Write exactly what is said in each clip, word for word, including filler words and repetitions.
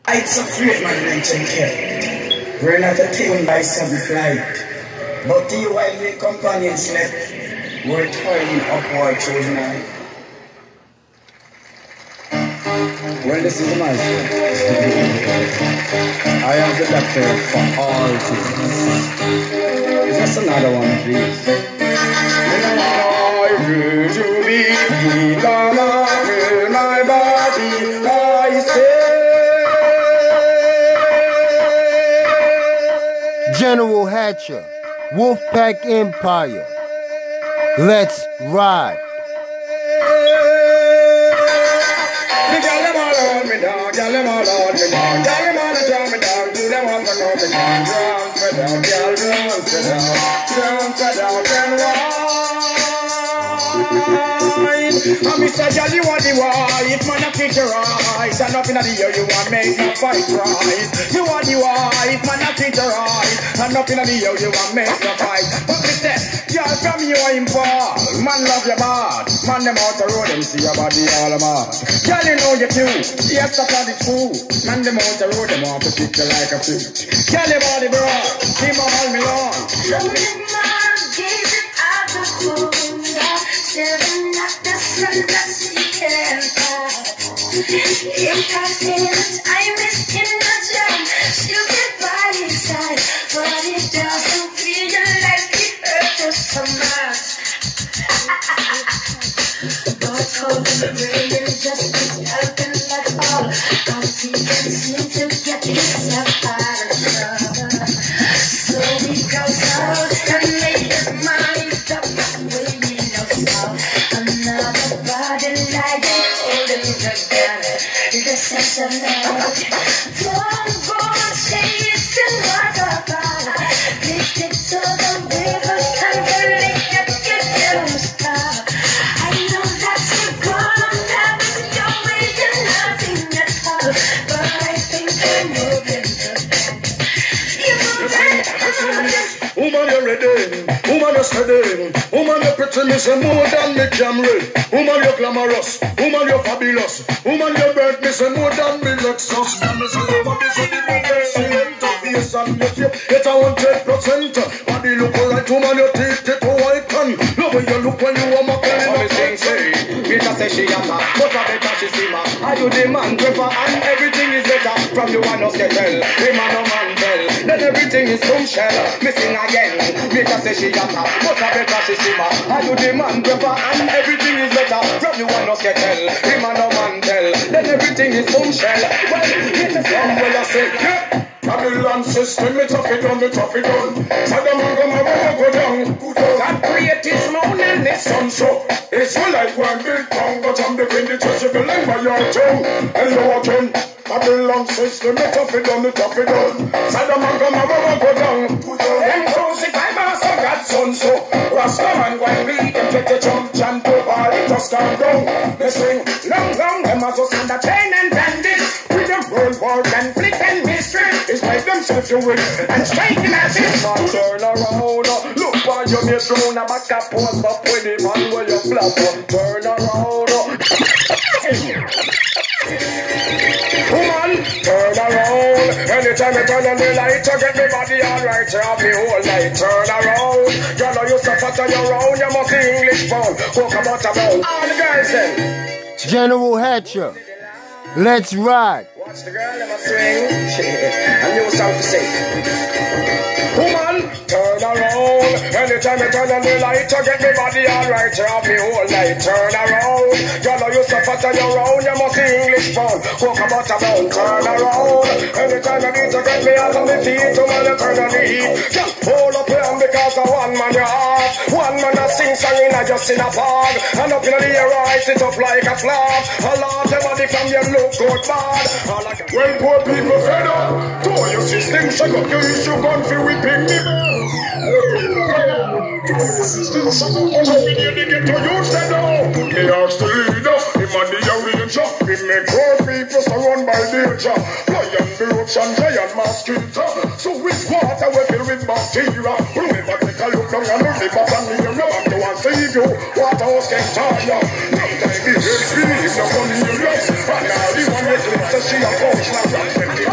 It's a freight man mention care. We're not attained by some flight, but the while the companions slept, we're turning upward through the night. Well, this is the master. I am the doctor for all diseases. Just another one, please. When I read to be healed, when my body lies dead. General Hatcher, Wolfpack Empire. Let's ride. Me gal them all on me down, gal them all on me down, gal them all down me down, do them want to know me down, run for down, gal run for down, run for down, then run. And me say, gal, you want the wife, man, I kick your eyes, and up in the year you want make no fight rise. You want the wife, man, I kick your eyes, and up in the year you want make no fight. But me say, y'all from you are import, man love your bad, man them out the road, them see your body all a mad. Girl, you know you cute, yes, that's all the truth. Man them out the road, them want to kick you like a fruit. Girl, your body broad, keep on all me long. The midnight gaze at the moon, staring at the sun that she can't find. If I say that I miss in the jam, she'll get by his side, but it doesn't feel like it hurt us so much. But cold and rain and just keeps helping at all, cause he can't seem to get himself out of trouble. So he goes out and makes his mind up way we know so. Another body lying holding together, the sense of love. Don't go and say it's another body. Please stick to the rivers and the lake that get them stop. I know that you're gonna have your way and nothing at all, but I think you're moving to them. You're moving to them. Woman, you're ready. Woman, you're steady. Woman, you're pretty, me say more than me Camry. Woman, you're glamorous. Woman, you're fabulous. Woman, you're bird, me say more than me Lexus. Man, me say your body say the big excellent. Face and your shape, it's a hundred percent. Body look alright, woman, your teeth, it to white can. Love when you look when you are making. So me sing, say, Peter say she a ma, but I better she see ma. Are you the man, gripper, and everything is better. From you and us get tell, hey man, no man tell. Then everything is boom shell, missing again. Peter say she a ma, but I better she see ma. Are you the man, gripper, and everything is better. From you and us get tell, hey man, no man tell. Then everything is boom shell. Well, Peter say, well I say, yeah. Babylon system, it's tough it on, it's tough it on. Saddam and Gomorrah go down. God create his moon and his sun, so it's well like one big tongue, but I'm the king, the church of the land by your tongue. Hello again. Babylon system, it's tough it on, it's tough it on. Saddam and Gomorrah go down. Them crucify Master God's son, so Rastaman go and beat them, get the jump, jump, to all it just calm down. They swing long, long, them as us on the chain and bandits. With the world war and flick and mystery. It's make themselves you win and striking at it. Man, turn around, look for your mate round, a back up, pose up with the man where you flap. Turn around, woman, turn around. Anytime you turn on the light, you get me body alright. You have me whole night. Turn around, you know you suffer to your own. You must be English born. Walk about about all the girls then. General Hatcher, let's ride. Watch the girl in my swing. A new song to sing. Woman, turn around. Anytime you turn on the light, you get me body alright. You have me whole night. Turn around. You know you suffer to your own. You must be English born. Walk about about. Turn around. Anytime you need to get me out of my feet, to man you turn on the heat. Just hold up here because of one man you have. One man that sings song in a just in a bag. And up in the air, I sit up like a flag. A lot of body from your look good bad. When poor people fed up, to your system shut up, you use your gun for whipping me. System shut up, what have you to get to use them now? He asked the leader, him and the arranger. He make poor people surround by danger. Lion, roach and giant mosquito. So with water we fill with bacteria. Whoever take a look down and look the bottom of your mouth to and save you. Water house can tire. Sometimes it is free, it's not only you love. And now the one with lips, she a coach, not right.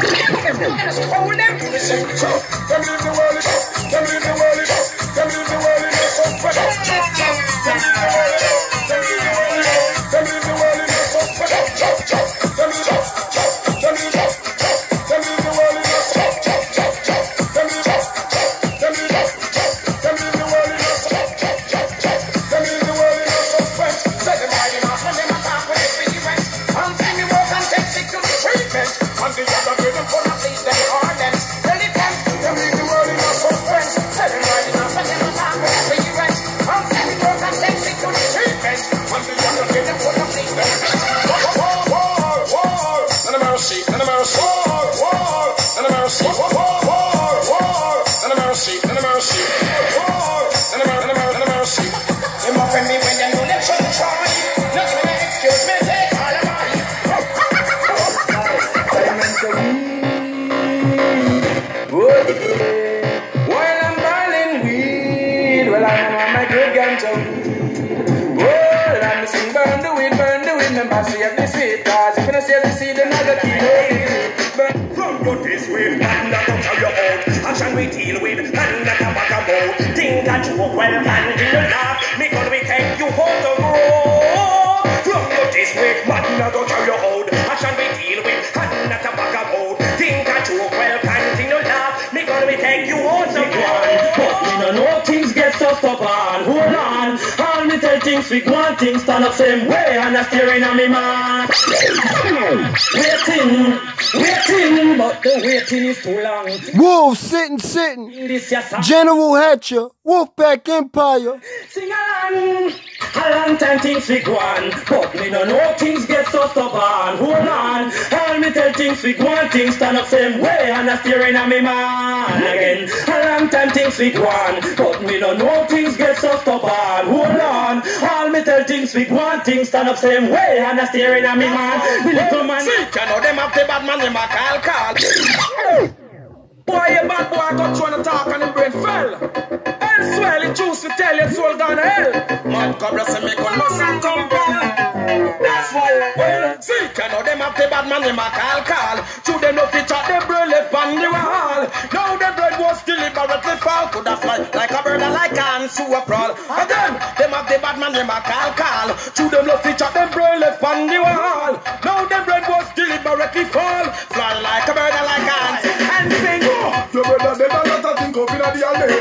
well, continue laugh. Me gonna be take you home to grow. From you this week, man, I go tell you hold. I shall be deal with, and not a bag of hold. Think I joke, well, continue laugh. Me gonna be take you home to grow. But me no know things get so stubborn. Hold on, all me tell things we want things stand up same way, and I steering on me man. Waiting, waiting, but the waiting is too long. Wolf sitting, sitting. This your song. General Hatcher, Wolfpack Empire. Sing along, a long time things we go on, but me no know things get so stubborn. Hold on, all me tell things we go on, things stand up same way, and I steering on me man. Again, a long time things we go on, but me no know things get so stubborn. Hold on, all me tell things we go on, things stand up same way, and I steering on me man. Me little man, see, you know them have the bad man, them a call call. Boy, you bad boy got trying to talk and the brain fell. Elsewhere, the juice to tell your soul gone to hell. Mad cobra say me gun must and compel. That's why, well, see, you know them have the bad man, them a call call. To them no fit at the brain left on the wall. Now the bread was deliberately fall. Could have fly like a bird and like an to a prawl. Again, them have the bad man, them a call call. To them no fit at the brain left on the wall. Now the bread was deliberately fall. Fly like a bird and like an and sing. You better dead and not a think of in the alley.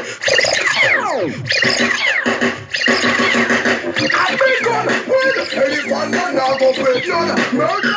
I big gun, well, elephant man now go play you know. Murder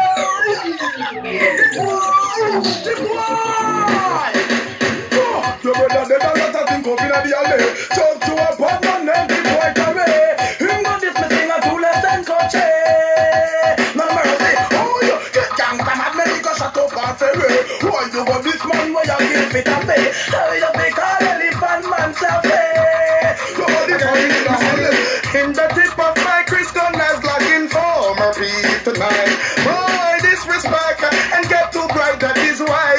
the boy, the boy. You better dead and not a think of in the alley. Talk to a bad man and the boy come away. Him got this missing a two left and coach. No mercy, oh you get young from America shut up and ferry. Why you got this man where you give it a pay? How you make all elephant man self-pay? Nobody find it all. In the tip of my Chris gun as like informer beat tonight. Boy, disrespect and get too bright, that is why.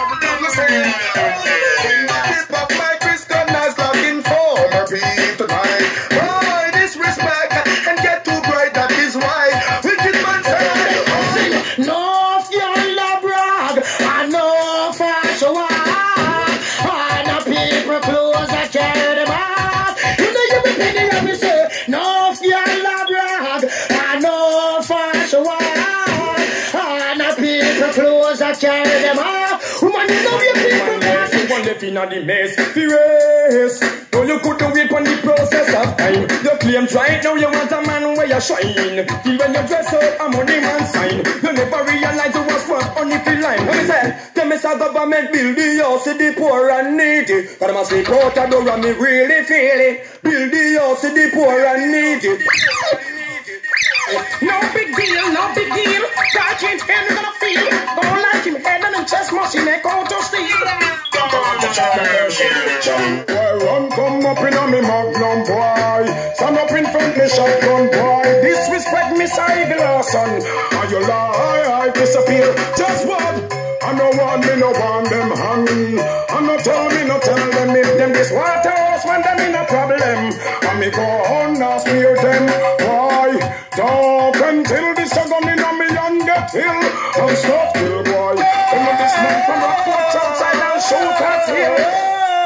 In the tip of my Chris gun as like informer beat tonight. Boy, disrespect and get too bright, that is why. Wicked man say, No fuel brag, I know fashion walk. And the people close I carry them out. You know you be picking up me say, no fuel brag, I know fashion walk. And the people close I carry them out. Woman, you know you people pass. You want left in on the mess, the race. No, you could do it on the process of time. Your claims right now, you want a man where you shine. Even you dress up, a money man sign. You never realize you was worth on the line. Let me say, tell me some government build the house to the poor and needy. But I must sleep out the door and me really feel it. Build the house to the poor and needy. No big deal, no big deal. God can't tell me gonna feel. Don't like him head and chest muscle neck out to steal. boy, run come up in a me magnum boy. Stand up in front me shotgun boy. Disrespect me Ivy Lawson. And you lie, I disappear. Just what? I no want me, no want them hang. I no tell me, no tell them if them this water house when them in a problem. And me go on now spear them. Why? Talk until this a gun in a me and get ill. I'm stuck till boy. When this man come up, watch outside and shoot at here.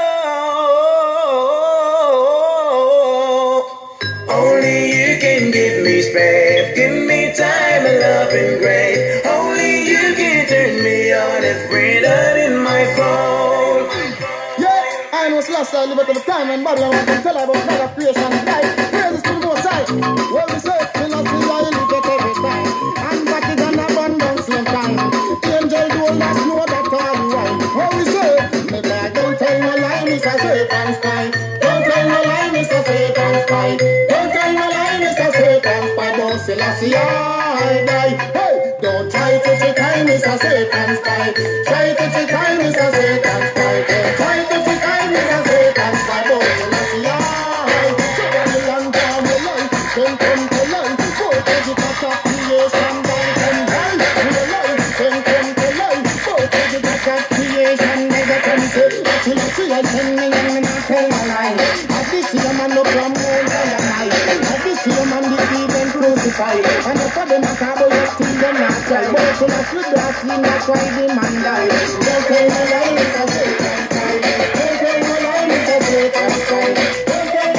Only you can give me space, give me time and love and grace. Only you can turn me on and freedom in my soul. Yeah, I know last time I live at the time and body I want to tell about God of creation and life. Praises to the Most High. Well, we say, we not see I live at every time. And back is an abundance in time. Angel don't last know that all you want. Well, we say, me bag don't tell no lie, Mister Satan's spine. Don't tell no lie, Mister Satan's spine. Don't tell no lie, Mister Satan's spine. Don't say, I see I die. Hey, don't try to take time, Mister Satan's spine. Try to take time, Mister Satan's spine. Try to take time, Mister Satan's spine. Don't say, I see I die. So when you land down your life, then come to life. Go to the top of creation, down and down. Your life, then come to life. Go to the top of creation, never come to life. Till I see I tell me and me not tell my lie. I this year man no come home and I lie. I this year man the even crucified. And if I them a cabo you still them not try. But so much with that scene that's why the man die. Don't tell my lie, Mister Satan's spine. Don't tell my lie, Mister Satan's spine. Don't tell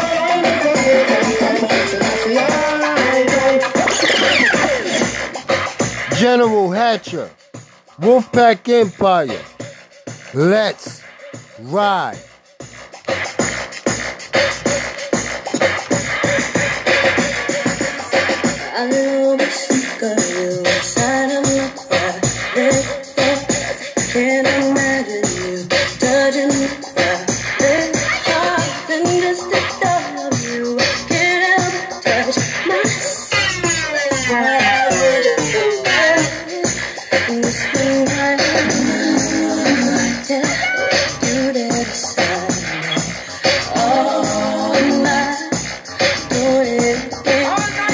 General Hatcher, Wolfpack Empire. Let's ride. I know the secret you inside of my heart. Can't imagine you touching me. It's hard than just the thought of you. I can't help but touch myself. Why would you do that? And this thing I tell you that beside me all night. Doing it again.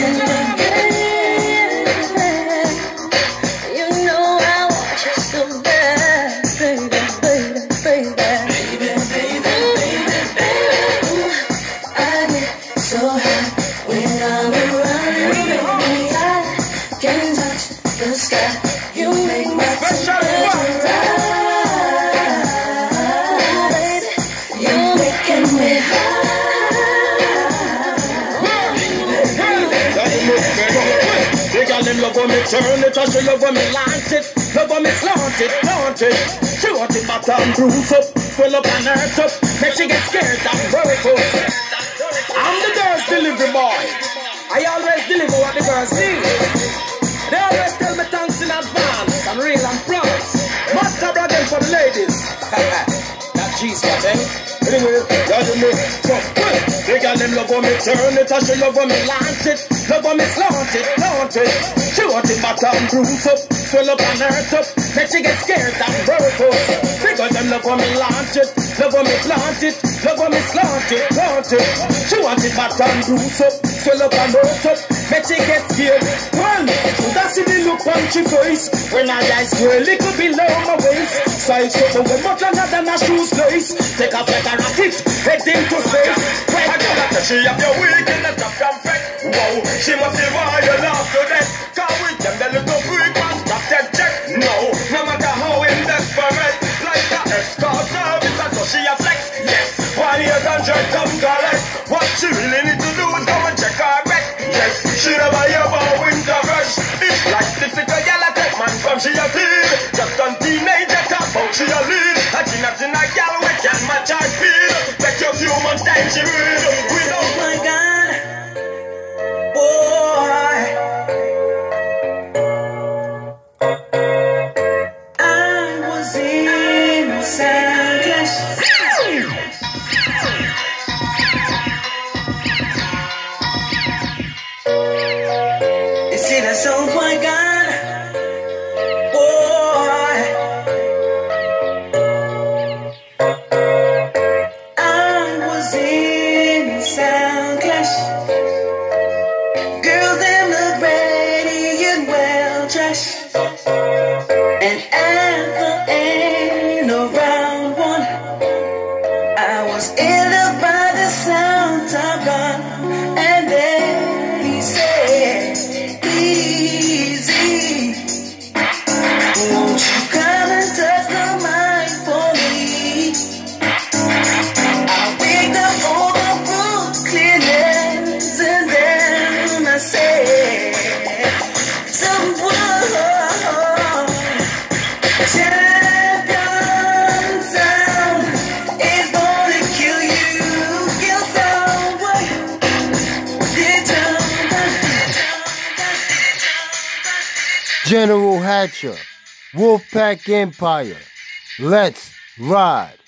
Love when me turn it, and she love when me launch it. Love when me slant it, flaunt it. She want it back and bruise up, fill up and hurt up. Make she get scared and work up. I'm the girl's delivery boy. I always deliver what the girls need. They always tell me thanks in advance, and real and promise. Must have again for the ladies. That G-spot, eh? Anyway, yeah, you know, jump quick. They got them love when me turn it, and she love when me launch it. Love when me slant it, flaunt it. She want it back and bruise up, swell up and hurt up. Make she get scared and work up. Because them love when me launch it, love when me plant it, love when me slant it, flaunt it. She want it back and bruise up, swell up and hurt up. Make she get scared. Well, that's the look on she face. When I eyes go a little below my waist. Size up over much longer than a shoe's lace. Take off like a rocket, head into space. I got that she have your weakness of conflict. Wow, she must be wild after that. Cause with them they look up freak and stop that check. No, no matter how in desperate. Like that escort service and so she a flex. Yes, one year and jerk come collect. What she really need to do is go and check her wreck. Yes, she never hear about winter rush. It's like this little yellow tech man from she a feel. Just on teenager top out she a lead. And she not in a gal we can match her speed. Take your few months time she read. Oh my God, boy, I was in sadness. You see that song, my God, boy, I was in sound clash. Girls them look ready and well dressed, and at the end of round one, I was in love by the sound of gun, and then he said, easy, won't you come and touch the mic for me? I picked up all the Brooklyners, and then I said, someone, champion sound is gonna kill you, kill someone. Get down, get down. General Hatcher, Wolfpack Empire. Let's ride.